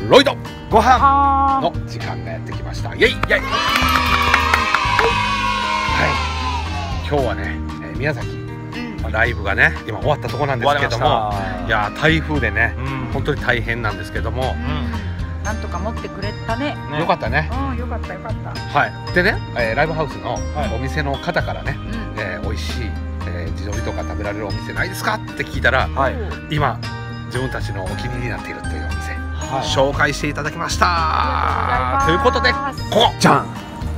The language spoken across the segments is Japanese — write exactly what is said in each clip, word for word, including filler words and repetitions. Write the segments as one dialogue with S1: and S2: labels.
S1: ロイドご飯の時間がやってきました。イエイイエイ。はい、今日はね、えー、宮崎ライブがね今終わったところなんですけども、いや台風でね、うん、本当に大変なんですけども、うん、
S2: なんとか持ってくれたね。
S1: よかったね。
S2: うん、よかったよかった。
S1: はい。でね、えー、ライブハウスのお店の方からね、はい、えー、美味しい、えー、地鶏とか食べられるお店ないですかって聞いたら、はい、今自分たちのお気に入りになっているというお店、はい、紹介していただきました。ということでここじゃん。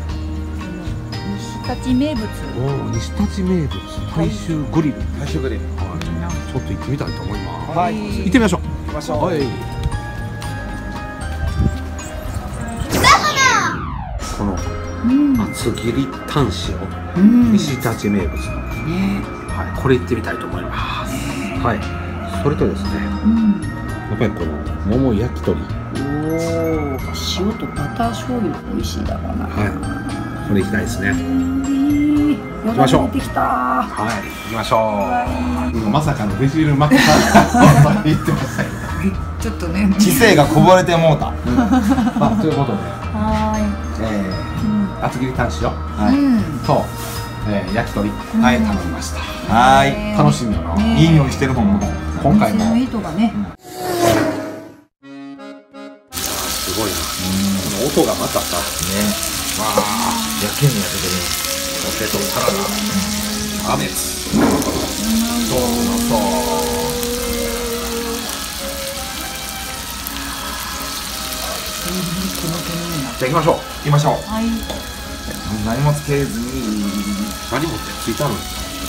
S2: 西立名物。
S1: 西立名物大衆グリル。
S3: 大衆グリル。
S1: はい。ちょっと行ってみたいと思います。
S3: はい。
S1: 行ってみましょう。
S3: 行きましょう。
S1: はい。この厚切りタン塩、西立名物の、はい、これ行ってみたいと思います。はい。それとですね、やっぱりこの桃焼き鳥。
S2: おお、塩とバター醤油美味しいだろうな。
S1: はい。これ行きたいですね。
S2: 行きましょう。出てきた。
S1: はい。行きましょう。まさかのベジルマッカー言ってましたよ。
S2: ちょっとね。
S3: 知性がこぼれてもうた。
S1: まあということで。
S2: はい。
S1: ええ、厚切りタン塩。はい。と、ええ、焼き鳥。はい、頼みました。
S3: はい。
S1: 楽しみよな。いい匂いしてるもん。今回も。
S2: 糸がね。
S1: すごいな。この音がまたさ。ね。わあ、
S3: 焼けんやけどね。
S1: ポテトサラダ。キャベツ。そうそう。じゃあ行きましょう。行きましょう。
S2: はい。
S3: 何もつけずに。
S1: 何もってついたの。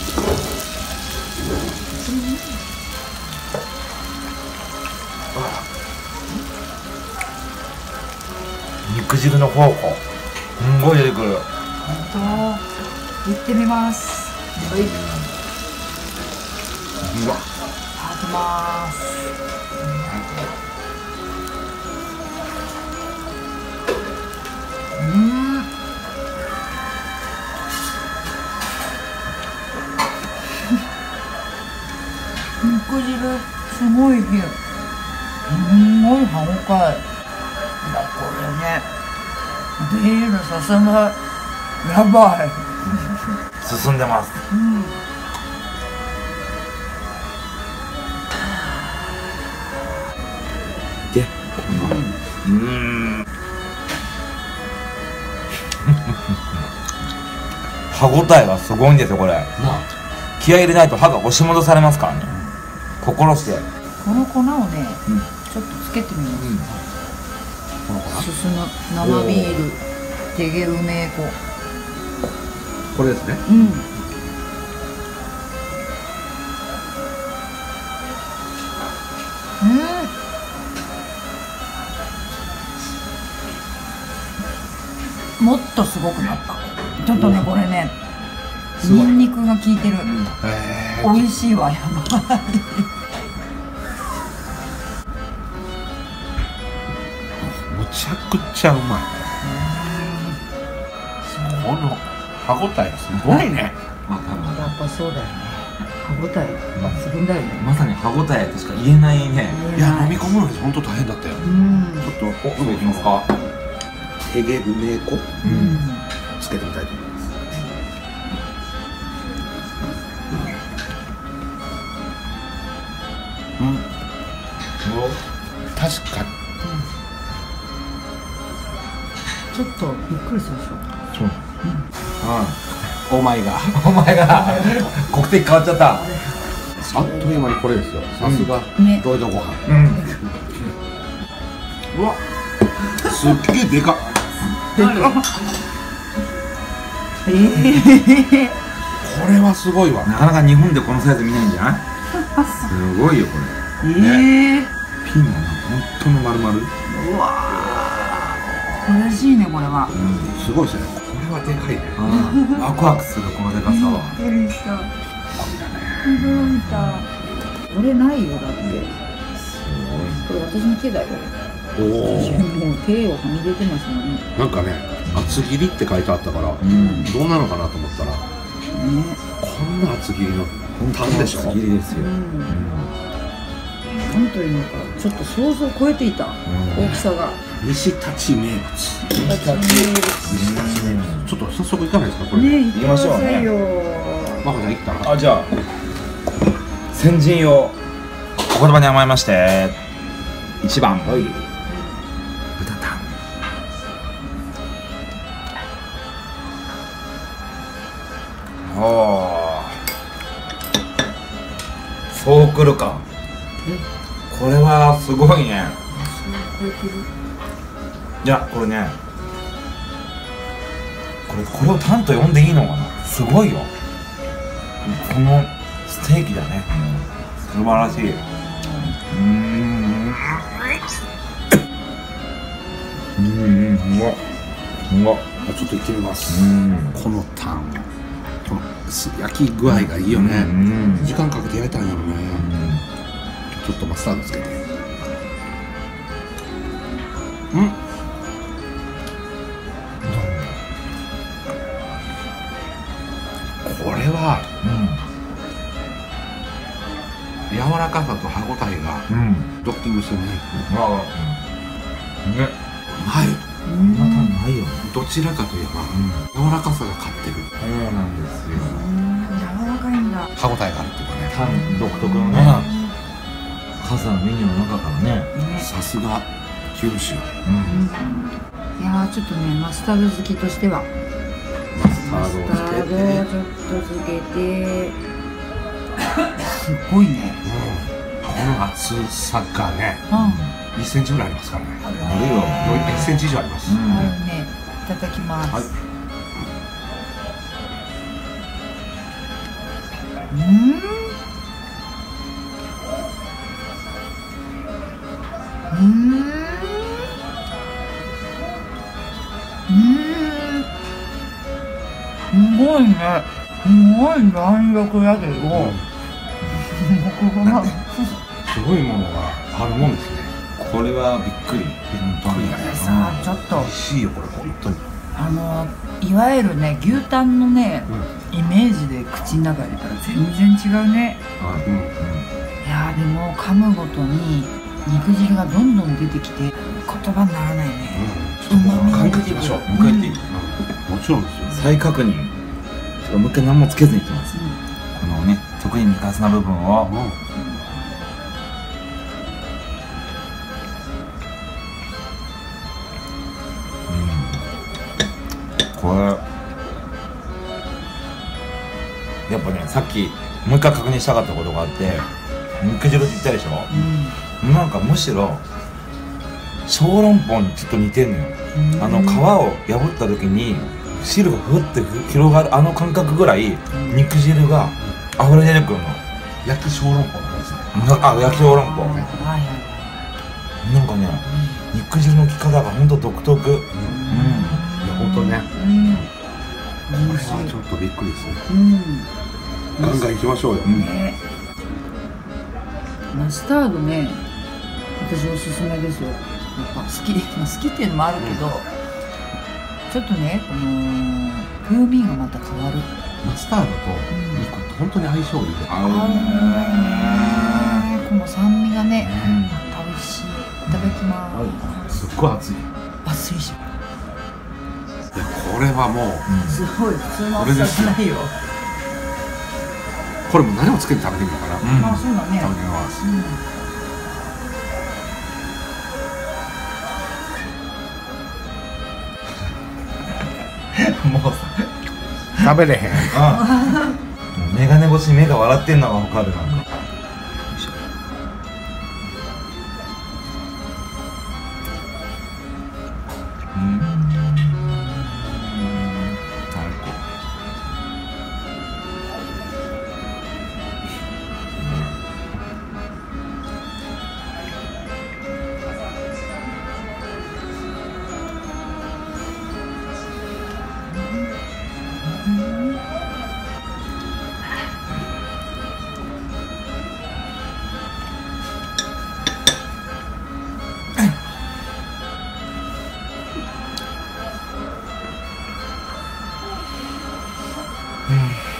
S3: 肉汁の宝庫。すんごい出てくる。
S2: 本当。行ってみます。はい。
S1: うわ。
S2: いただきます。うん。肉汁すごい火。すんごい歯応え。いやこれね、ビール進む。やばい。
S3: 進んでます。
S2: うん。
S1: で、
S3: うん。歯ごたえがすごいんですよこれ。気合い入れないと歯が押し戻されますからね。心して。
S2: この粉をね、ちょっとつけてみます。進む生ビール、手毛梅粉。
S1: これですね。
S2: うん。うん。もっとすごくなった。ちょっとね、これね、ニンニクが効いてる。美味しいわ、やばい。
S1: むちゃくちゃうまい。この歯ごたえすごいね。
S2: やっぱそうだよね。歯ごたえ抜群だよね。
S3: まさに歯ごたえとしか言えないね。
S1: いや、飲み込むのに本当大変だったよ。ちょっと、お、梅いきますか。手毛梅粉。つけてみたいと思います。うん。確かに。
S2: ちょっとびっくりするでしょ。
S1: そう。うん。お前が。
S3: お前が。国籍変わっちゃった。
S1: あっという間にこれですよ。さすが。ロイドご飯。うん。うわ。すっげえでかっ。でかっ。ええ。これはすごいわ。
S3: なかなか日本でこのサイズ見ないんじゃない？すごいよこれ。
S2: ええ。
S1: ピンが本当の丸々。
S2: うわ。嬉しいねこれは。
S1: すごいですね。これはでかいね。
S3: ワクワクするこのでかさは。
S2: びっくりした。驚いた。これないよだって。これ私の手だよ。おお。もう手をはみ出てますもんね。
S1: なんかね、厚切りって書いてあったから、どうなのかなと思ったら、こんな厚切りのタンでしょ。
S3: 厚切りですよ。
S2: 本というのかちょっと想像を超えていた、大きさが。
S1: 西立名物。
S2: 西立名物。
S1: ちょっと早速行かないですかこれ。
S2: ね、行きましょうね。
S1: まこちゃん行ったな。
S3: あ、じゃあ先陣をお言葉に甘えましていちばん、はい、豚タン。おお、そうくるか。これはすごいね。いや、これね、これこれをタンと呼んでいいのかな。すごいよ。このステーキだね、うん、素晴らしい。うーん、うん、うまっ、うまっ。
S1: ちょっと行ってみます。このタン、この焼き具合がいいよね。時間かけて焼いたんやろね。ちょっとマスタードつけて。うん。これは、うん、柔らかさと歯ごたえがドッキングしてるね。うまい。
S3: こんなタンないよね。
S1: どちらかといえば、柔らかさが勝ってる。
S3: そうなんですよ。
S2: 柔らかいんだ。
S1: 歯ごたえがあるっていうかね。
S3: タン独特のね、数のメニューの中からね。
S1: さすが九州。
S2: いやー、ちょっとね、マスタード好きとしてはマスタードをちょっとつけて、すっごいね。
S1: この厚さがね、いっセンチぐらいありますからね。
S3: あるよ。
S1: いっセンチ以上あります。
S2: あるね。いただきます。うん。うん。うん。すごいね。すごい弾力だけど、僕が
S1: すごいものがあるもんですね。
S3: これはびっくり。びっくりだね。
S2: さあ、ちょっと
S1: 美味しいよこれ本当に。
S2: あのいわゆるね、牛タンのね、イメージで口の中入れたら全然違うね。いやー、でも噛むごとに肉汁がどんどん出てきて言葉にならないね。うまみが出てくる。
S3: もう一回言っていい？
S1: もちろんですよ。
S3: 再確認。もう一回何もつけずにいきます。このね、特に肉厚な部分を。これやっぱね、さっきもう一回確認したかったことがあって、肉汁って言ったでしょ、うん、なんかむしろ小籠包にちょっと似てんのよ。あの皮を破った時に汁がふって広がるあの感覚ぐらい肉汁が溢れ出てくるの。
S1: 焼き小籠包なんですね。
S3: あ、焼き小籠包なんかね、肉汁の効き方がほんと独特。うん、
S1: 本当ね。これはちょっとびっくりですね。ガンガン行きましょうよ。
S2: マスタードね、私おすすめですよ。やっぱ好き、まあ好きっていうのもあるけど、ちょっとね、この風味がまた変わる。
S1: マスタードと肉って本当に相性いいで。
S2: 合うね。この酸味がね、また美味しい。いただきます。
S1: すっごい熱い。
S2: 熱いし。
S1: いや、これはもう
S2: すごい普通の熱さじゃないよ。
S1: これも何をつけて食べてみようかな。
S2: まあそうだね。
S1: 食べてみます。
S3: もうさ、
S1: 食べれへん。
S3: メガネ越しに目が笑ってんのが分かる。なんか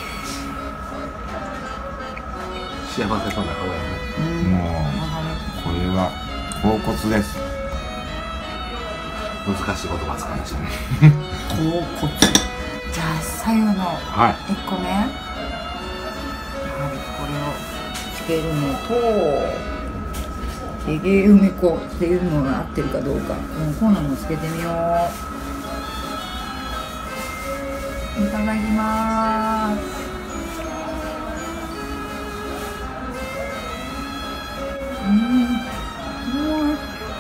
S1: 幸せそうな顔やね。
S3: もうこ甲骨です。
S1: 難しい言葉使いましたね。
S2: 甲骨。じゃあ左右のいっこね、やはりこれをつけるのとゲゲ梅粉っていうのが合ってるかどうか、うん、こんなのつけてみよう。いただきます。うん、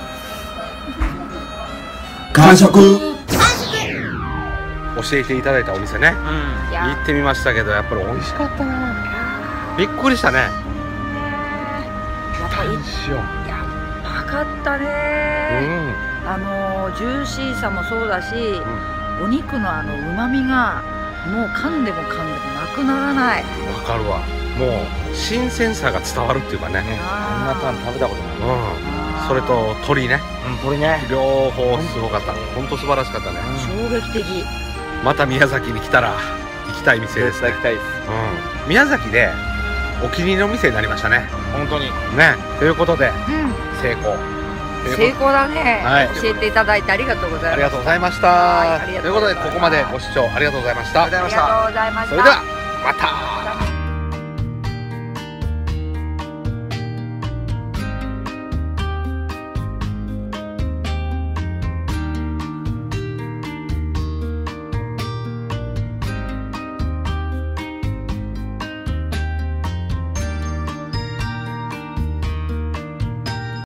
S3: 完食。
S1: 教えていただいたお店ね、うん、行ってみましたけど、やっぱり美味しかったな。びっくりしたね。
S2: やっぱりやばかったね、うん、あのジューシーさもそうだし、うん、お肉のあの旨味がもう噛んでも噛んでもなくならない。
S1: わかるわ。もう新鮮さが伝わるっていうかね。
S3: あんなタン食べたことない。
S1: うん、それと鶏ね、
S3: うん、鶏ね、
S1: 両方すごかった。本当素晴らしかったね。
S2: 衝撃的。
S1: また宮崎に来たら行きたい店ですね。
S3: 行きたいです。
S1: うん、宮崎でお気に入りの店になりましたね。本当にね。ということで、うん、成功。
S2: 成功だね、はい、教えていただいてありがとうございます。
S1: ありがとうございました。ということでここまでご視聴ありがとうございました。
S2: ありがとうございました。
S1: それではまた。